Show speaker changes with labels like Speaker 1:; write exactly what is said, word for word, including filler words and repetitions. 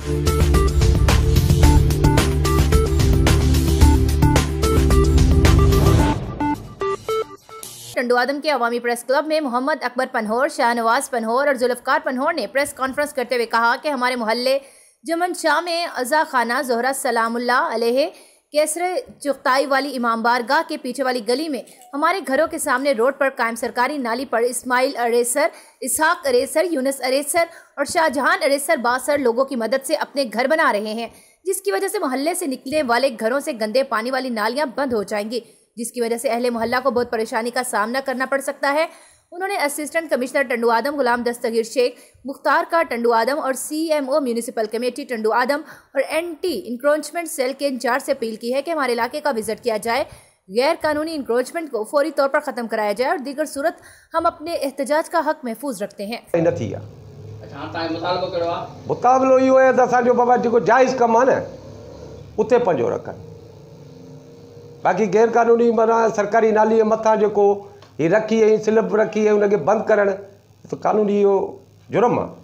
Speaker 1: टंडुआदम के अवामी press club में मोहम्मद अकबर पनहोर, शाहनवाज पनहोर और जुल्फकार पनहोर ने प्रेस कॉन्फ्रेंस करते हुए कहा कि हमारे मोहल्ले जमन शाह में अज़ा खाना ज़ोहरा सलामुल्लाह अलैह केसरे चुगताई वाली इमाम बारगाह के पीछे वाली गली में हमारे घरों के सामने रोड पर कायम सरकारी नाली पर इस्माइल अरेसर, इसहाक अरेसर, यूनुस अरेसर और शाहजहान अरेसर बासर लोगों की मदद से अपने घर बना रहे हैं, जिसकी वजह से मोहल्ले से निकलने वाले घरों से गंदे पानी वाली नालियां बंद हो जाएंगी, जिसकी वजह से अहले मोहल्ला को बहुत परेशानी का सामना करना पड़ सकता है। उन्होंने असिस्टेंट कमिश्नर टंडुआदम गुलाम दस्तगीर शेख, मुख्तार का टंडुआदम और सीएमओ म्यूनिसिपल कमेटी टंडुआदम और एंटी इंक्रोचमेंट सेल के इंचार्ज से अपील की है कि हमारे इलाके का विजिट किया जाए, गैर कानूनी इंक्रोचमेंट को फौरी तौर पर ख़त्म कराया जाए और दीगर सूरत हम अपने एहतजाज का हक महफूज रखते हैं।
Speaker 2: मुताबिलो इहो आहे त असांजो बाबा जेको जाइज़ कमु आहे न उते पंहिंजो रखनि, बाक़ी गैर कानूनी माना सरकारी नाली जे मथां जेको ही रखी ऐं स्लिप रखी ऐं उनखे बंदि करणु त कानूनी इहो जुर्म आहे।